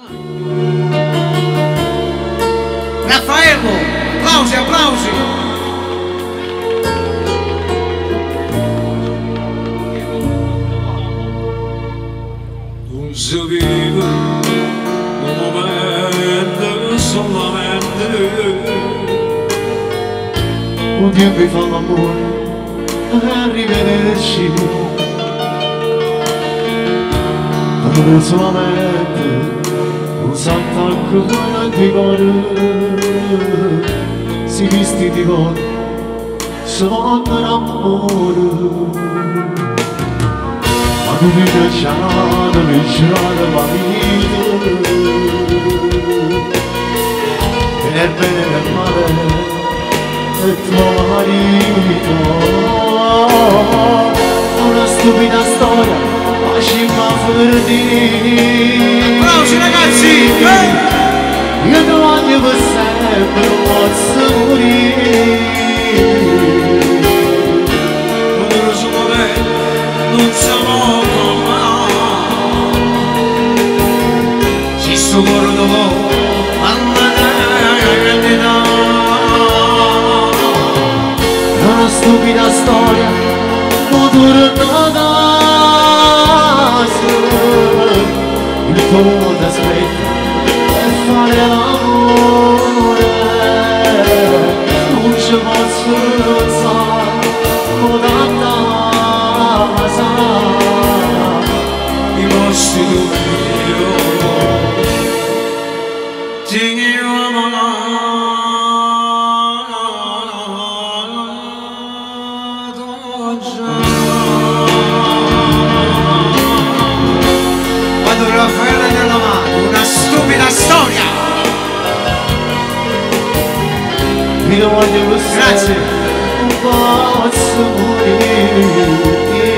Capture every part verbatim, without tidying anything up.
Raffaello, applausi, applausi. Non si vive un momento solamente, un tempo fa l'amore, arrivederci, dove solamente un santo ancora di cuore, si visti di cuore, sono amore. Ma tu mi piacciato, mi girate la vita, e nel bene e nel male, e tua marito. Una stupida storia, ma ci fa perdere. Applausi ragazzi! Io ti voglio per sempre, non posso morire. non so come, non siamo come. Si sto guardando, Una stupida storia, ma tornata il tuo mondo aspetta per fare l'amore, non ci posso pensare, ma tanta sarà i posti dove io ti amo. Quando Raffaele glielo amato, una stupida storia! Mi lo voglio per Grazie. sempre, non posso morire.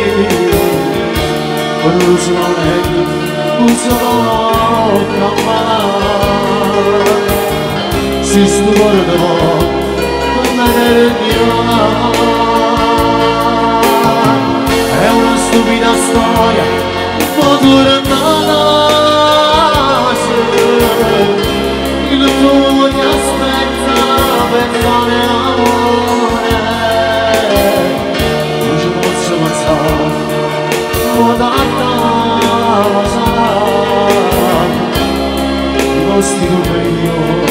Quando sono meglio, non so campare. Si sto guardando, non è è una stupida storia, ma tornata il tuo ti aspetta per fare amore, non ci posso pensare, ma tanta sarà i posti dove io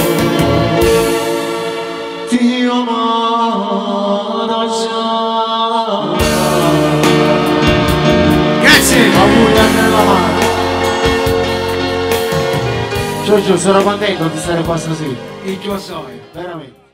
ti ho amato già. Grazie! Auguri a nella mano. Giorgio, sono contento di stare qua stasera. Il tuo sogno. Veramente.